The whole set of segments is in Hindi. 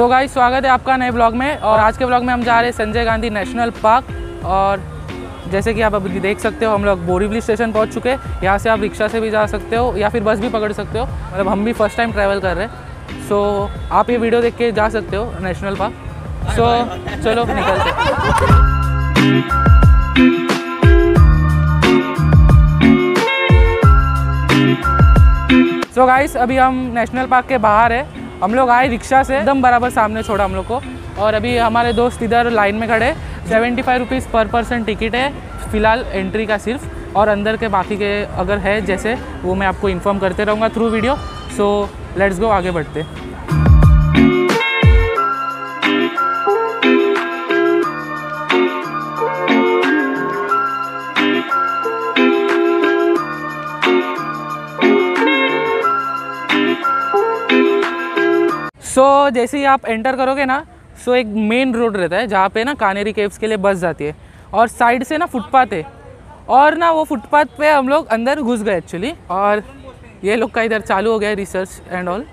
सो गाइस, स्वागत है आपका नए ब्लॉग में। और आज के ब्लॉग में हम जा रहे हैं संजय गांधी नेशनल पार्क। और जैसे कि आप अभी देख सकते हो, हम लोग बोरीवली स्टेशन पहुंच चुके हैं। यहाँ से आप रिक्शा से भी जा सकते हो या फिर बस भी पकड़ सकते हो। मतलब हम भी फर्स्ट टाइम ट्रैवल कर रहे हैं। सो आप ये वीडियो देख के जा सकते हो नेशनल पार्क। सो चलो निकलते। सो गाइस, अभी हम नेशनल पार्क के बाहर है। हम लोग आए रिक्शा से, एकदम बराबर सामने छोड़ा हम लोग को। और अभी हमारे दोस्त इधर लाइन में खड़े। 75 रुपीज़ पर पर्सन टिकट है फ़िलहाल एंट्री का सिर्फ। और अंदर के बाकी के अगर है जैसे, वो मैं आपको इन्फॉर्म करते रहूँगा थ्रू वीडियो। सो लेट्स गो, आगे बढ़ते। सो जैसे ही आप एंटर करोगे ना, सो एक मेन रोड रहता है जहाँ पे ना कानेरी केव्स के लिए बस जाती है। और साइड से ना फुटपाथ है। और ना वो फुटपाथ पे हम लोग अंदर घुस गए एक्चुअली। और ये लोग का इधर चालू हो गया रिसर्च एंड ऑल।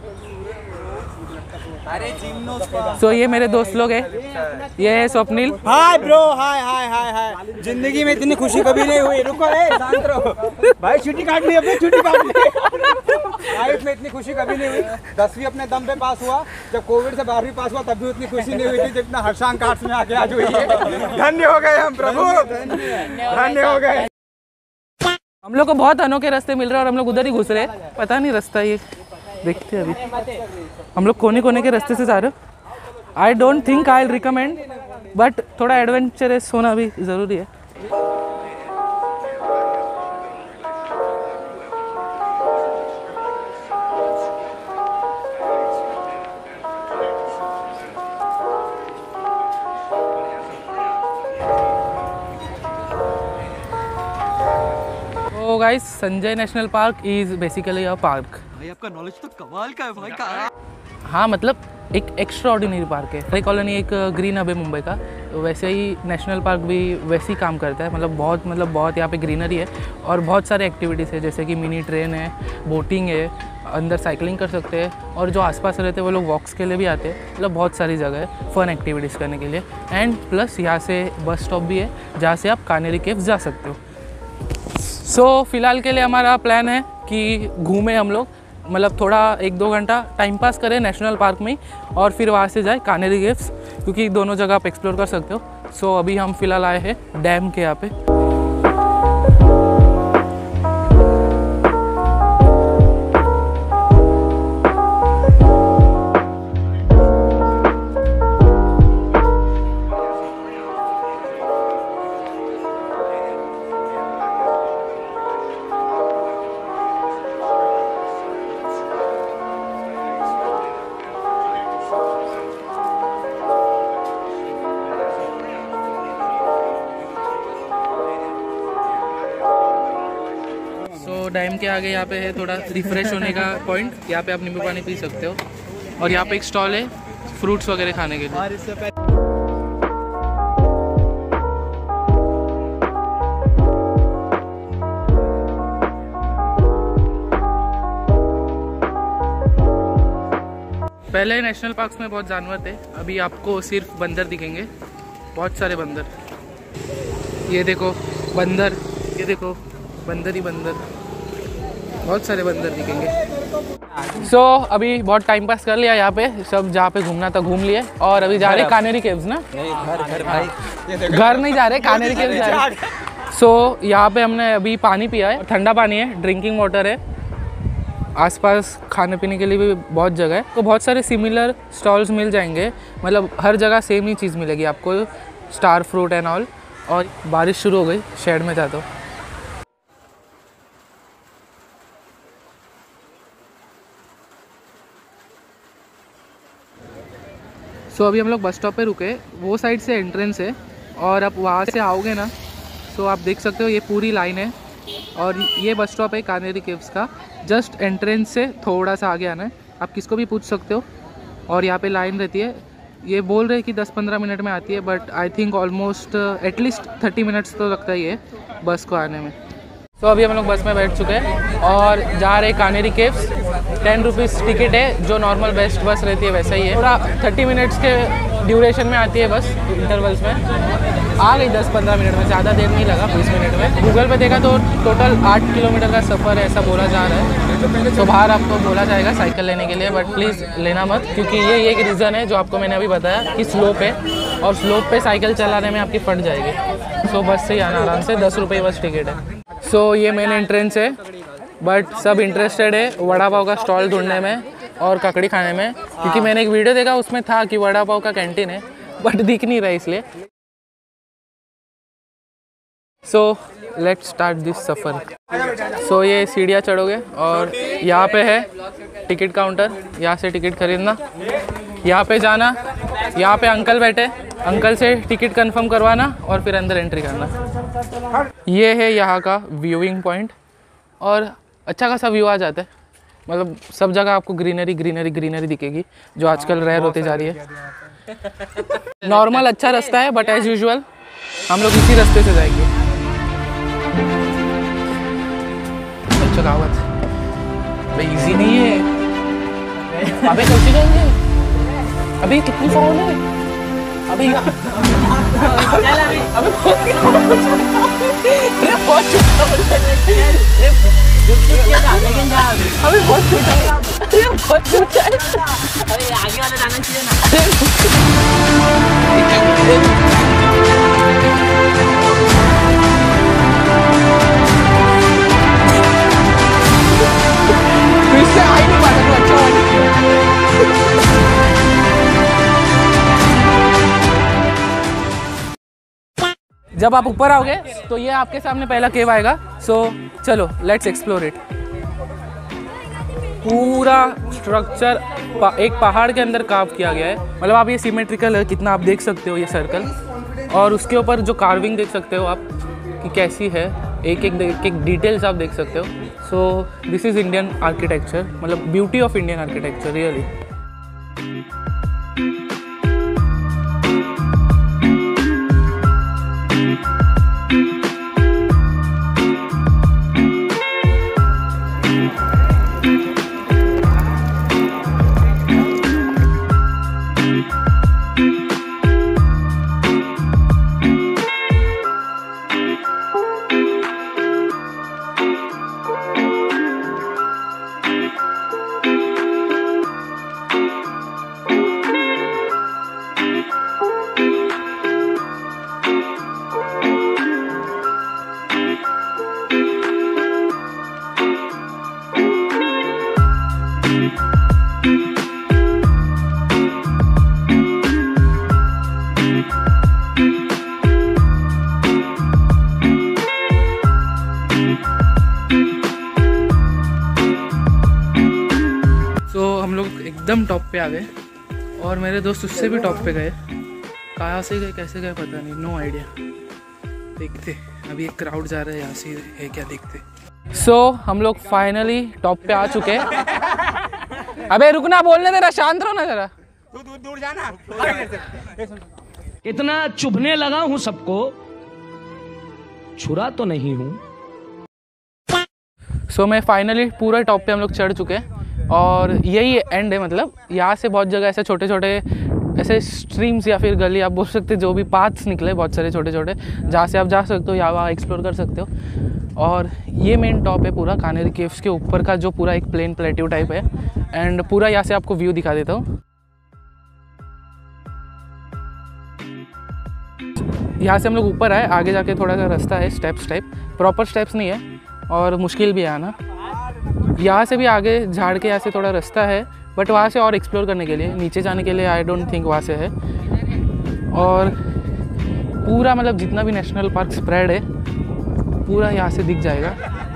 सो ये मेरे दोस्त लोग हैं। ये है स्वप्निल। हाय ब्रो, हाय हाय हाय हाय। जिंदगी में इतनी खुशी कभी नहीं हुई। रुको, शांत रहो भाई। छुट्टी काट ली अपनी, छुट्टी काट ली। लाइफ में इतनी खुशी कभी नहीं हुई। 10वीं अपने दम पे पास हुआ। जब कोविड से 12वीं पास हुआ तब भी उतनी खुशी नहीं हुई थी जितना हर्षांक आर्ट्स में आके आज हुई है। धन्य हो गए हम प्रभु, धन्य हो गए। हम लोग को बहुत अनोखे रास्ते मिल रहे हैं और हम लोग उधर ही घुस रहे हैं। पता नहीं रास्ता, ये देखते हैं अभी। हम लोग कोने कोने के रास्ते से जा रहे हो। I don't think I will recommend, but थोड़ा एडवेंचरस होना भी ज़रूरी है। तो guys, Sanjay national park is basically a park. भाई आपका नॉलेज तो कमाल का है भाई का। हाँ, मतलब एक एक्स्ट्रा ऑर्डिनरी पार्क है। हर कॉलोनी एक ग्रीन हब है मुंबई का, तो वैसे ही नेशनल पार्क भी वैसे ही काम करता है। मतलब बहुत यहाँ पे ग्रीनरी है और बहुत सारे एक्टिविटीज़ है, जैसे कि मिनी ट्रेन है, बोटिंग है, अंदर साइकिलिंग कर सकते हैं। और जो आसपास रहते हैं वो लोग वॉक्स के लिए भी आते हैं। मतलब बहुत सारी जगह है फ़न एक्टिविटीज़ करने के लिए। एंड प्लस यहाँ से बस स्टॉप भी है जहाँ से आप कानेरी केव्स जा सकते हो। सो फ़िलहाल के लिए हमारा प्लान है कि घूमें हम लोग, मतलब थोड़ा 1-2 घंटा टाइम पास करें नेशनल पार्क में ही, और फिर वहाँ से जाए कानेरी केव्स, क्योंकि दोनों जगह आप एक्सप्लोर कर सकते हो। सो अभी हम फ़िलहाल आए हैं डैम के यहाँ पे। डैम के आगे यहाँ पे है थोड़ा रिफ्रेश होने का पॉइंट। यहाँ पे आप नींबू पानी पी सकते हो। और यहाँ पे एक स्टॉल है फ्रूट्स वगैरह खाने के लिए। पहले नेशनल पार्क्स में बहुत जानवर थे, अभी आपको सिर्फ बंदर दिखेंगे। बहुत सारे बंदर, ये देखो बंदर, ये देखो बंदर ही बंदर, बहुत सारे बंदर दिखेंगे। सो अभी बहुत टाइम पास कर लिया यहाँ पे, सब जहाँ पे घूमना था घूम लिए। और अभी जा रहे कानेरी केव्स ना। घर भाई, घर नहीं जा रहे, कानेरी केव्स जा रहे। सो यहाँ पे हमने अभी पानी पिया है, ठंडा पानी है, ड्रिंकिंग वाटर है। आसपास खाने पीने के लिए भी बहुत जगह है, तो बहुत सारे सिमिलर स्टॉल्स मिल जाएंगे। मतलब हर जगह सेम ही चीज़ मिलेगी आपको, स्टार फ्रूट एंड ऑल। और बारिश शुरू हो गई, शेड में जाता हूँ। सो अभी हम लोग बस स्टॉप पे रुके। वो साइड से एंट्रेंस है और आप वहाँ से आओगे ना, सो आप देख सकते हो ये पूरी लाइन है। और ये बस स्टॉप है कानेरी केव्स का। जस्ट एंट्रेंस से थोड़ा सा आगे आना है, आप किसको भी पूछ सकते हो। और यहाँ पे लाइन रहती है। ये बोल रहे हैं कि 10-15 मिनट में आती है, but I think almost at least 30 minutes तो लगता ही है बस को आने में। तो अभी हम लोग बस में बैठ चुके हैं और जा रहे कानेरी केव्स। 10 रुपीज़ टिकट है, जो नॉर्मल बेस्ट बस रहती है वैसा ही है। पूरा 30 मिनट्स के ड्यूरेशन में आती है बस, इंटरवल्स में। आ गई 10-15 मिनट में, ज़्यादा देर नहीं लगा, 20 मिनट में। गूगल पे देखा तो टोटल 8 किलोमीटर का सफ़र है ऐसा बोला जा रहा है। तो बाहर आपको बोला जाएगा साइकिल लेने के लिए, बट प्लीज़ लेना मत, क्योंकि ये एक रीज़न है जो आपको मैंने अभी बताया कि स्लोप है, और स्लोप पे साइकिल चलाने में आपकी फट जाएगी। सो बस से ही आना आराम से, 10 रुपये बस टिकट है। सो ये मेन एंट्रेंस है, बट सब इंटरेस्टेड है वड़ा पाव का स्टॉल ढूंढने में और ककड़ी खाने में, क्योंकि मैंने एक वीडियो देखा उसमें था कि वड़ा पाव का कैंटीन है, बट दिख नहीं रहा इसलिए। सो लेट्स स्टार्ट दिस सफ़र। सो ये सीढ़ियाँ चढ़ोगे और यहाँ पे है टिकट काउंटर, यहाँ से टिकट खरीदना, यहाँ पे जाना, यहाँ पे अंकल बैठे, अंकल से टिकट कंफर्म करवाना और फिर अंदर एंट्री करना। ये है यहाँ का व्यूइंग पॉइंट, और अच्छा खासा व्यू आ जाता है, मतलब सब जगह आपको ग्रीनरी ग्रीनरी ग्रीनरी दिखेगी, जो आजकल रेयर होती जा रही है। नॉर्मल अच्छा रास्ता है, बट एज यूजुअल हम लोग इसी रास्ते से जाएंगे। चलावत भाई इजी नहीं है। अबे कैसे जाएंगे? अभी कितनी फोन है? अभी बहुत छोटा है, आगे वाला जाना चाहिए जब आप ऊपर आओगे तो ये आपके सामने पहला केव आएगा। सो चलो लेट्स एक्सप्लोर इट। पूरा स्ट्रक्चर एक पहाड़ के अंदर कार्व किया गया है, मतलब आप ये सिमेट्रिकल है कितना, आप देख सकते हो ये सर्कल, और उसके ऊपर जो कार्विंग देख सकते हो आप कि कैसी है, एक एक डिटेल्स आप देख सकते हो। So this is Indian architecture, मतलब beauty of Indian architecture really. एकदम टॉप पे आ गए, और मेरे दोस्त उससे भी टॉप पे गए। कहाँ से गए कैसे गए पता नहीं, नो आइडिया। देखते अभी एक क्राउड जा रहा है यहाँ से, है क्या देखते। सो हम लोग फाइनली टॉप पे आ चुके हैं। अबे रुकना, बोलने देना, शांत रहो ना जरा। दूर जाना। इतना चुभने लगा हूँ सबको, छुरा तो नहीं हूँ। सो मैं फाइनली पूरा टॉप पे हम लोग चढ़ चुके हैं, और यही एंड है। मतलब यहाँ से बहुत जगह ऐसे छोटे छोटे ऐसे स्ट्रीम्स या फिर गली आप बोल सकते हो, जो भी पाथ्स निकले बहुत सारे छोटे छोटे, जहाँ से आप जा सकते हो या वहाँ एक्सप्लोर कर सकते हो। और ये मेन टॉप है पूरा कानेरी केव्स के ऊपर का, जो पूरा एक प्लेन प्लेट्यू टाइप है। एंड पूरा यहाँ से आपको व्यू दिखा देता हूँ। यहाँ से हम लोग ऊपर आए, आगे जाके थोड़ा सा रास्ता है स्टेप्स टाइप, प्रॉपर स्टेप्स नहीं है और मुश्किल भी है आना। यहाँ से भी आगे झाड़ के यहाँ से थोड़ा रास्ता है, बट वहाँ से और एक्सप्लोर करने के लिए, नीचे जाने के लिए आई डोंट थिंक वहाँ से है। और पूरा मतलब जितना भी नेशनल पार्क स्प्रेड है पूरा यहाँ से दिख जाएगा।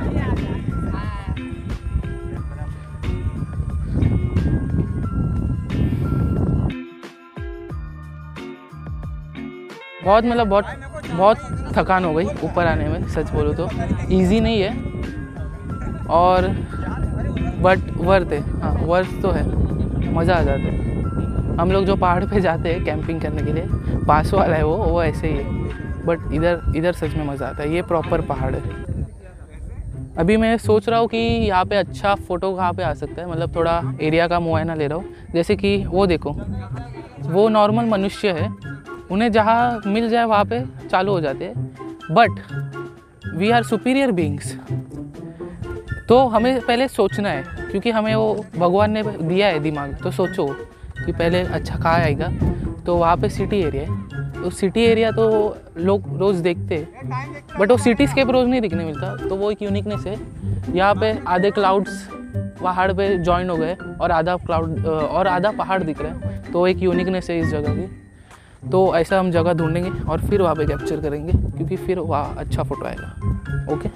बहुत मतलब बहुत थकान हो गई ऊपर आने में, सच बोलो तो इजी नहीं है, और बट वर्थ है। हाँ वर्थ तो है, मज़ा आ जाता है। हम लोग जो पहाड़ पे जाते हैं कैंपिंग करने के लिए, पास वाला है वो ऐसे ही है, बट इधर सच में मज़ा आता है। ये प्रॉपर पहाड़ है। अभी मैं सोच रहा हूँ कि यहाँ पे अच्छा फ़ोटो कहाँ पे आ सकता है, मतलब थोड़ा एरिया का मुआयना ले रहा हूँ। जैसे कि वो देखो, वो नॉर्मल मनुष्य है, उन्हें जहाँ मिल जाए वहाँ पे चालू हो जाते हैं, but we are superior beings. तो हमें पहले सोचना है, क्योंकि हमें वो भगवान ने दिया है दिमाग, तो सोचो कि पहले अच्छा कहाँ आएगा। तो वहाँ पे सिटी एरिया है, तो सिटी एरिया तो लोग रोज़ देखते हैं, बट वो सिटी स्केप रोज़ नहीं दिखने मिलता। तो वो एक यूनिकनेस है। यहाँ पे आधे क्लाउड्स पहाड़ पे जॉइन हो गए और आधा क्लाउड और आधा पहाड़ दिख रहे हैं, तो एक यूनिकनेस है इस जगह की। तो ऐसा हम जगह ढूंढेंगे और फिर वहाँ पे कैप्चर करेंगे, क्योंकि फिर वहाँ अच्छा फ़ोटो आएगा। ओके,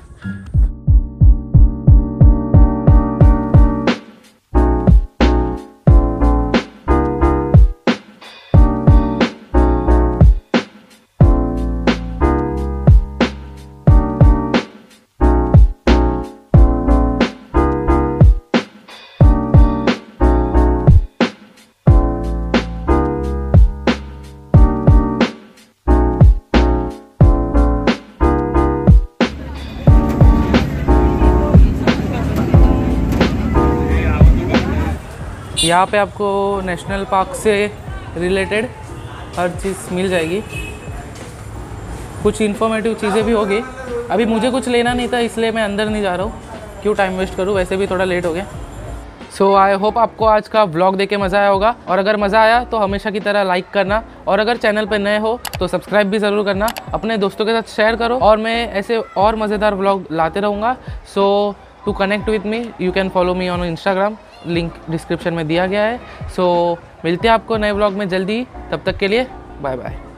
यहाँ पे आपको नेशनल पार्क से रिलेटेड हर चीज़ मिल जाएगी, कुछ इन्फॉर्मेटिव चीज़ें भी होगी। अभी मुझे कुछ लेना नहीं था, इसलिए मैं अंदर नहीं जा रहा हूँ, क्यों टाइम वेस्ट करूँ, वैसे भी थोड़ा लेट हो गया। सो आई होप आपको आज का व्लॉग देख के मज़ा आया होगा, और अगर मज़ा आया तो हमेशा की तरह लाइक करना, और अगर चैनल पर नए हो तो सब्सक्राइब भी ज़रूर करना, अपने दोस्तों के साथ शेयर करो, और मैं ऐसे और मज़ेदार व्लॉग लाते रहूँगा। So to connect with me you can follow me on Instagram, link description में दिया गया है। सो मिलते हैं आपको नए व्लॉग में जल्दी, तब तक के लिए बाय बाय।